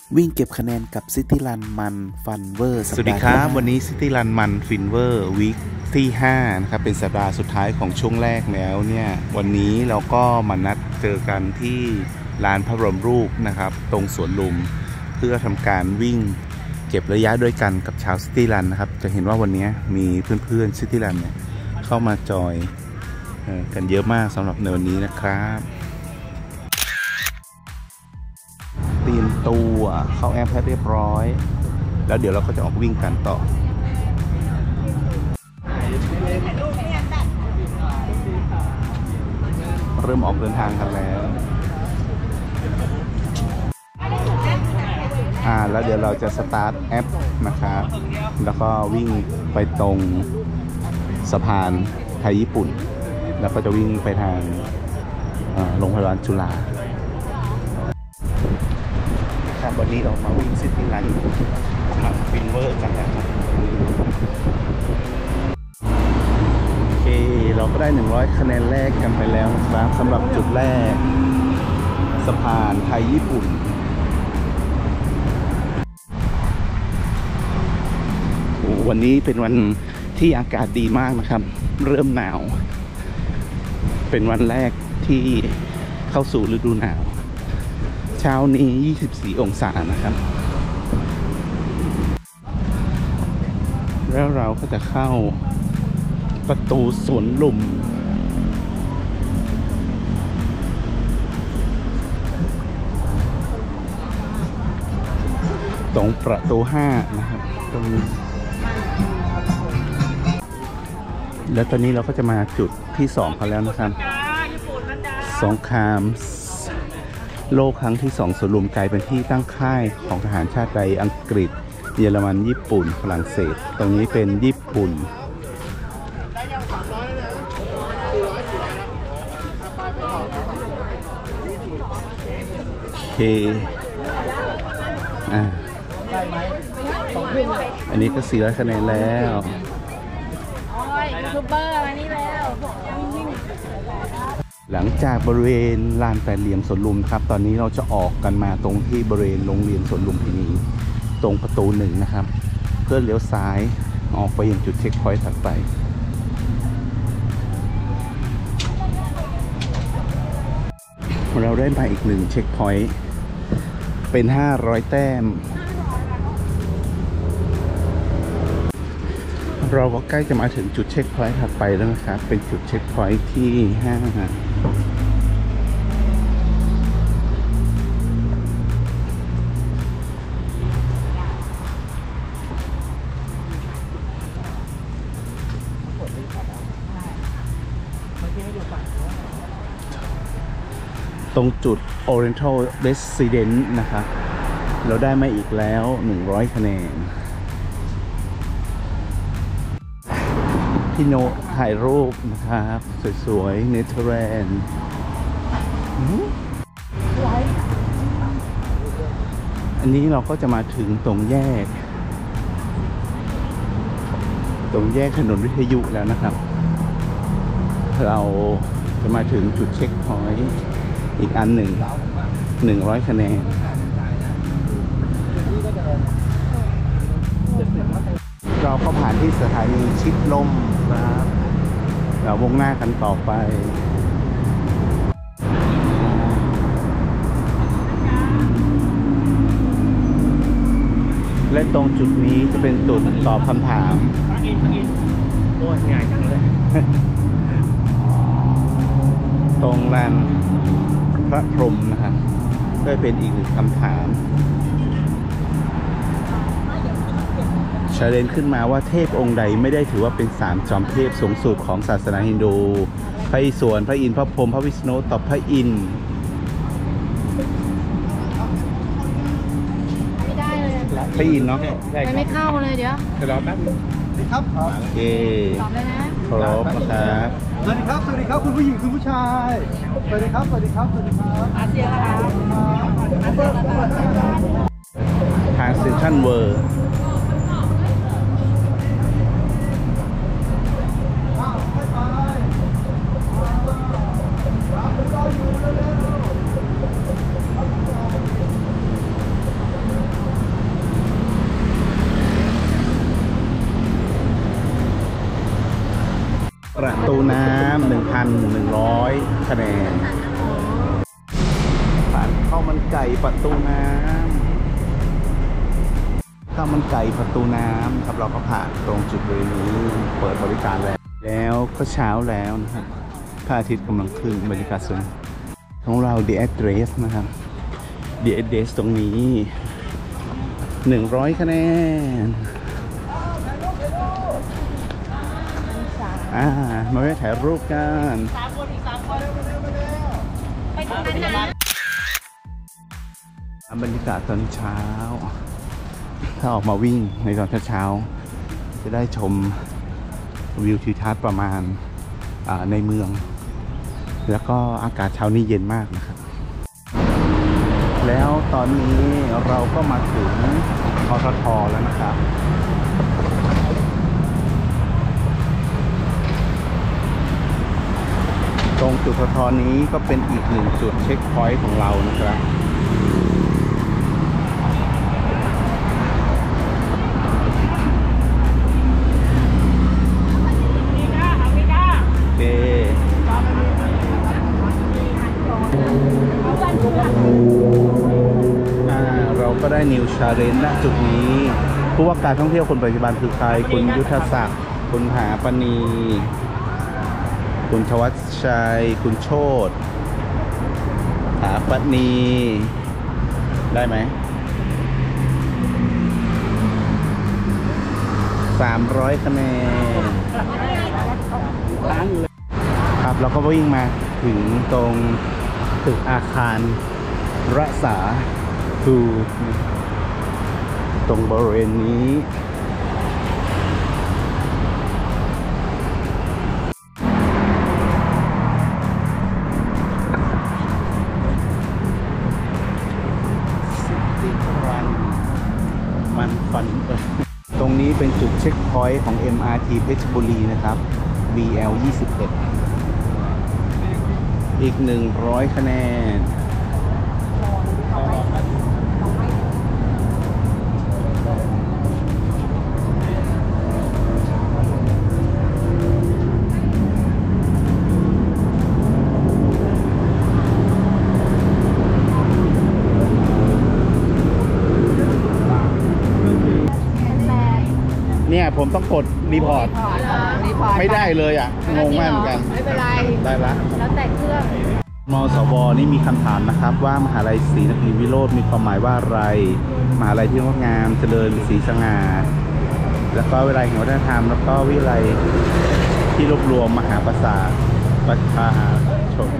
วิ่งเก็บคะแนนกับซิตี้รันมันฟันเวอร์สวัสดีครับวันนี้ซิตี้รันมันฟินเวอร์วีคที่5นะครับเป็นสัปดาห์สุดท้ายของช่วงแรกแล้วเนี่ยวันนี้เราก็มานัดเจอกันที่ลานพระบรมรูปนะครับตรงสวนลุมเพื่อทำการวิ่งเก็บระยะด้วยกันกับชาวซิตี้รันนะครับจะเห็นว่าวันนี้มีเพื่อนๆซิตี้รันเนี่ยเข้ามาจอยกันเยอะมากสำหรับในวันนี้นะครับเตรียมตัวเข้าแอปให้เรียบร้อยแล้วเดี๋ยวเราก็จะออกวิ่งกันต่อเริ่มออกเดินทางกันแล้วแล้วเดี๋ยวเราจะสตาร์ทแอปนะครับแล้วก็วิ่งไปตรงสะพานไทยญี่ปุ่นแล้วก็จะวิ่งไปทางโรงพยาบาลจุฬาครับวันนี้เรามาวิ่งซิตี้รันทางฟินเวอร์กันแล้วโอเคเราก็ได้100คะแนนแรกกันไปแล้วนะครับสำหรับจุดแรกสะพานไทยญี่ปุ่นวันนี้เป็นวันที่อากาศดีมากนะครับเริ่มหนาวเป็นวันแรกที่เข้าสู่ฤดูหนาวเช้านี้24องศานะครับแล้วเราก็จะเข้าประตูสวนลุมตรงประตู5นะครับตรงนี้แล้วตอนนี้เราก็จะมาจุดที่2กันแล้วนะครับสงครามโลกครั้งที่2สวนลุมกลายเป็นที่ตั้งค่ายของทหารชาติใดอังกฤษเยอรมันญี่ปุ่นฝรั่งเศสตรงนี้เป็นญี่ปุ่นโอเคอันนี้ก็400คะแนนแล้วยูทูบเบอร์มานี่แล้วหลังจากบริเวณลานแปดเหลี่ยมสวนลุมครับตอนนี้เราจะออกกันมาตรงที่บริเวณโรงเรียนสวนลุมพินีตรงประตู1นะครับเพื่อเลี้ยวซ้ายออกไปยังจุดเช็คพอยต์ถัดไปเราได้มาอีก1เช็คพอยต์เป็น500แต้มเราก็ใกล้จะมาถึงจุดเช็คพอยต์ถัดไปแล้วนะครับเป็นจุดเช็คพอยต์ที่5ตรงจุด Oriental Residence นะครับเราได้มาอีกแล้ว100คะแนนพี่โนถ่ายรูปนะครับสวยๆเนเธอร์แลนด์อันนี้เราก็จะมาถึงตรงแยกถนนวิทยุแล้วนะครับเราจะมาถึงจุดเช็คพอยต์อีกอันหนึ่ง100คะแนนเราก็ผ่านที่สถานีชิดลมนะครับเราวงหน้ากันต่อไปและตรงจุดนี้จะเป็นจุดตอบคำถามโอ้ยง่ายจังเลยตรงลานพระพรหมนะครับก็เป็นอีก1คำถามชาเลนจ์ขึ้นมาว่าเทพองค์ใดไม่ได้ถือว่าเป็น3จอมเทพสูงสุดของศาสนาฮินดูพระอิศวรพระอินทร์พระพรหมพระวิษณุตอบพระอินทร์ไม่ได้เลยพระอินทร์เนาะไม่เข้าเลยเดี๋ยวรอแป๊บนึงครับโอเคตอบเลยนะครบนะครับสวัสดีครับสวัสดีครับคุณผู้หญิงคุณผู้ชายสวัสดีครับสวัสดีครับสวัสดีครับอาเซียนนะครับทางเซ็นทรัลเวิลด์ประตูน้ำ 1,100 คะแนนผ่านข้าวมันไก่ประตูน้ำข้าวมันไก่ประตูน้ำครับเราก็ผ่านตรงจุดบริเวณนี้เปิดบริการแล้วก็เช้าแล้วนะครับพระอาทิตย์กำลังขึ้นบรรยากาศสวยของเรา The Address นะครับ The Address ตรงนี้100 คะแนนมาไปถ่ายรูปกันไปตรงนั้นนะบรรยากาศตอนเช้าถ้าออกมาวิ่งในตอนเช้าจะได้ชมวิวทิวทัศน์ประมาณในเมืองแล้วก็อากาศเช้านี้เย็นมากนะครับแล้วตอนนี้เราก็มาถึงปตท.แล้วนะครับตรงจุดปตท.นี้ก็เป็นอีกหนึ่งจุดเช็คพอยต์ของเรานะครับเราก็ได้นิวชาเลนจ์ณจุดนี้ผู้ว่าการท่องเที่ยวคนปัจจุบันคือใครคุณยุทธศักดิ์คุณหาปณีคุณทวัชชัยคุณโชติหาปณีได้ไหม300 คะแนนครับเราก็วิ่งมาถึงตรงตึกอาคารรักษาคือตรงบริเวณนี้มันฟันตรงนี้เป็นจุดเช็คพอยต์ของ MRT เพชรบุรีนะครับ BL 21อีก100 คะแนนเนี่ยผมต้องกดรีพอร์ตไม่ได้เลยอ่ะงงมากเหมือนกันไม่เป็นไรได้ละแล้วแต่เครื่องมสว.นี่มีคำถามนะครับว่ามหาลัยศรีนครินทรวิโรจน์มีความหมายว่าอะไรมหาลัยที่งดงามเจริญศรีสง่าแล้วก็วิทยาลัยแห่งวัฒนธรรมแล้วก็วิทยาลัยที่รวบรวมมหาประสาทประชาชน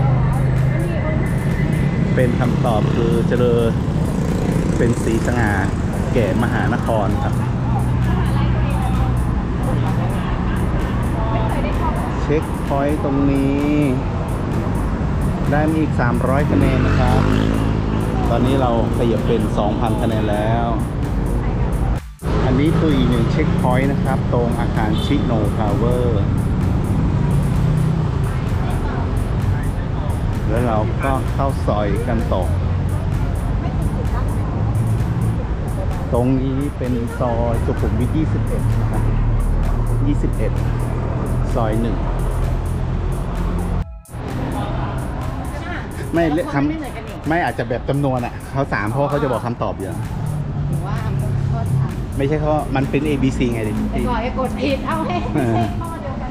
เป็นคำตอบคือเจริญเป็นศรีสง่าแก่มหานครครับเช็คพอยต์ตรงนี้ได้มีอีก300 คะแนนนะครับตอนนี้เราขยับเป็น 2,000 คะแนนแล้วอันนี้คืออีกหนึ่งเช็คพอยต์นะครับตรงอาคารชิโนทาวเวอร์แล้วเราก็เข้าซอยกันต่อตรงนี้เป็นซอยสุขุมวิท 21 นะครับ 21 ซอย 1ไม่ทำไม่อาจจะแบบจำนวนอ่ะเขา3เพราะเขาจะบอกคำตอบเยอะไม่ใช่ข้อมันเป็น ABC ไงดิก่อนกดผิดเอาให้ข้อเดียวกัน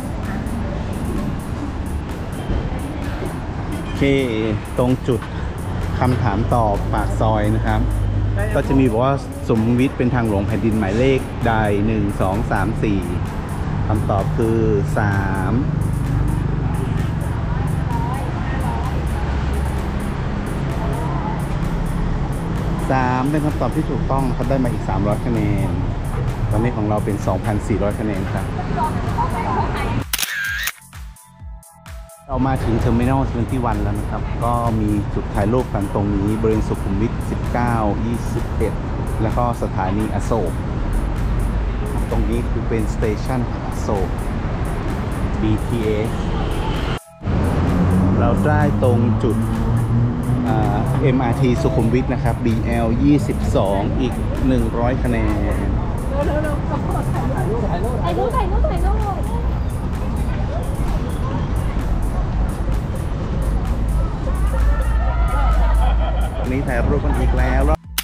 โอเคตรงจุดคำถามตอบปากซอยนะครับก็จะมีบอกว่าสุขุมวิทเป็นทางหลวงแผ่นดินหมายเลขใด1 2 3 4คำตอบคือ3เป็นคำตอบที่ถูกต้องครับได้มาอีก300 คะแนนตอนนี้ของเราเป็น 2,400 คะแนนครับเรามาถึงเทอร์มินอล21แล้วนะครับก็มีจุดถ่ายรูปกันตรงนี้บริเวณสุขุมวิท19 21แล้วก็สถานีอโศกตรงนี้คือเป็นสเตชันอโศก BTS เราได้ตรงจุดMRT สุขุมวิทนะครับ BL 22อีก100 คะแนนวันนี้ถ่ายรูปกันอีกแล้ว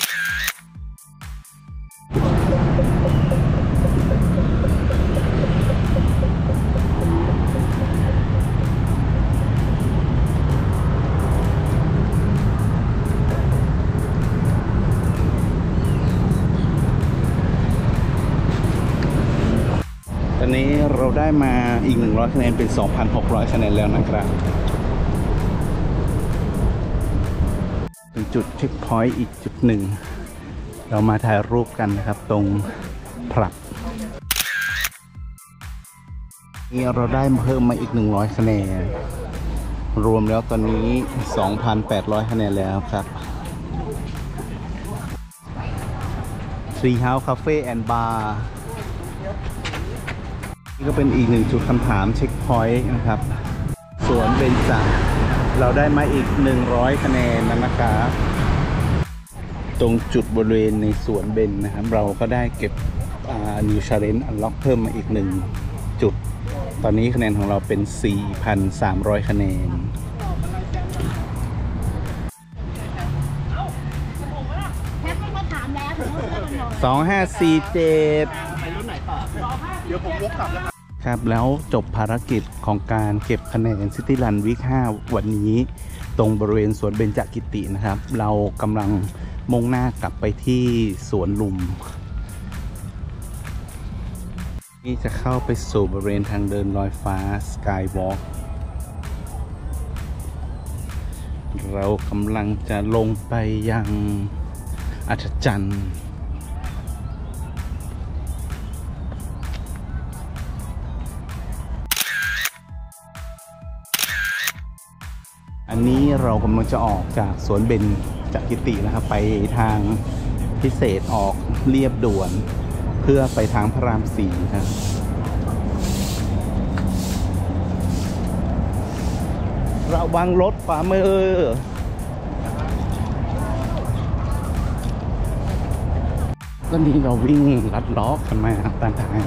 ตอนนี้เราได้มาอีก100คะแนนเป็น 2,600 คะแนนแล้วนะครับเป็นจุดเช็คพอยต์อีกจุดหนึ่งเรามาถ่ายรูปกันนะครับตรงพลับนี่เราได้เพิ่มมาอีก100คะแนนรวมแล้วตอนนี้ 2,800 คะแนนแล้วครับ Tree House Cafe and Barนี่ก็เป็นอีกหนึ่งจุดคำถามเช็คพอยต์นะครับสวนเบญจเราได้มาอีก100คะแนนนะครับตรงจุดบริเวณในสวนเบญนะครับเราก็ได้เก็บNew Challenge Unlock เพิ่มมาอีก1จุดตอนนี้คะแนนของเราเป็น 4,300 คะแนน2547 เดี๋ยวผมวกกลับแล้วครับแล้วจบภารกิจของการเก็บคะแนนซิตี้รันวีค 5วันนี้ตรงบริเวณสวนเบญจกิตินะครับเรากำลังมุ่งหน้ากลับไปที่สวนลุมนี่จะเข้าไปสู่บริเวณทางเดินลอยฟ้าสกายวอล์กเรากำลังจะลงไปยังอัศจรรย์อันนี้เรากำลังจะออกจากสวนเบญจกิตินะครับไปทางพิเศษออกเรียบด่วนเพื่อไปทางพระราม 4ครับระวังรถขวามือตอนนี้เราวิ่งลัดล้อกันมาตามทาง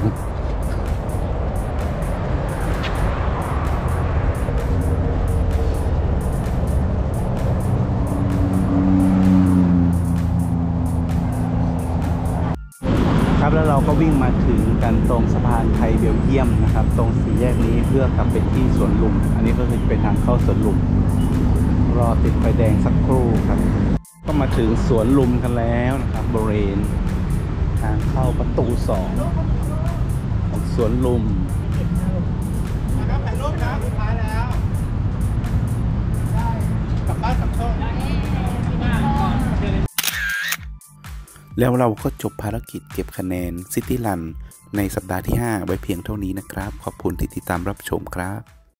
ครับแล้วเราก็วิ่งมาถึงกันตรงสะพานไทยเบลเยียมนะครับตรงสี่แยกนี้เพื่อกลับไปที่สวนลุมอันนี้ก็คือเป็นทางเข้าสวนลุมรอติดไฟแดงสักครู่ครับก็มาถึงสวนลุมกันแล้วนะครับบริเวณทางเข้าประตู2ของสวนลุมนะครับถ่ายรูปนะสุดท้ายแล้วกลับบ้านกลับช่องแล้วเราก็จบภารกิจเก็บคะแนนซิตี้รันในสัปดาห์ที่ 5 ไว้เพียงเท่านี้นะครับขอบคุณที่ติดตามรับชมครับ